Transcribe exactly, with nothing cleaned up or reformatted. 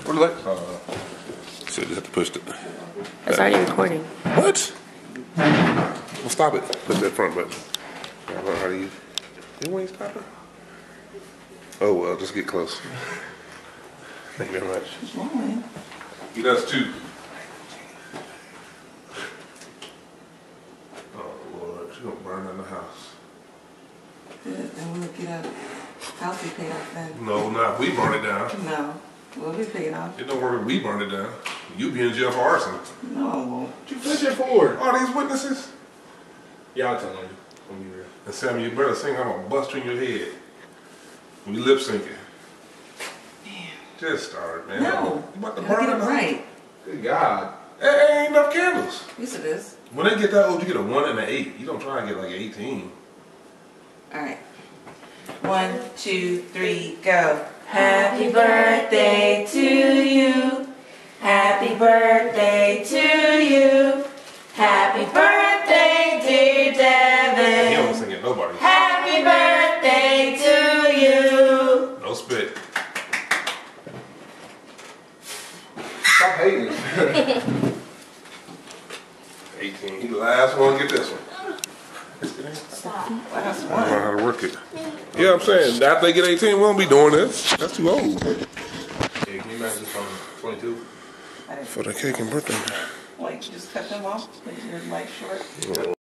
Where's the light? Uh, so you just have to push it. It's already recording. What? Well, stop it. Push that front button. I don't know how to use it. You ain't stop it? Oh, well, just get close. Thank you very much. What's wrong, man? He does too. Oh, Lord. She's going to burn down the house. Good. Then we'll get a house we pay off then. No, not. We burn it down. No. We'll be paid off. It don't work if we burn it down. You be in jail for arson. No, I won't. What you fishing for? All these witnesses. Yeah, I'll tell you. I'll be real. And Sammy, you better sing. I'm going to bust you in your head. We lip syncing. Just start, man. No. You about to I burn get it the right. Good God. Hey, ain't enough candles. Yes, it is. When they get that old, you get a one and an eight. You don't try and get like eighteen. All right. One, two, three, go. Happy birthday to you. Happy birthday to you. Happy birthday, dear Devon. He don't sing it, nobody. Happy birthday to you. No spit. Stop hating. eighteen. He the last one to get this one. Stop. Last I don't know one. how to work it. Yeah, I'm saying, after they get eighteen, we won't be doing this. That's too old. Hey, can you imagine from twenty-two? For the cake and birthday. Like, just cut them off. Make your life short.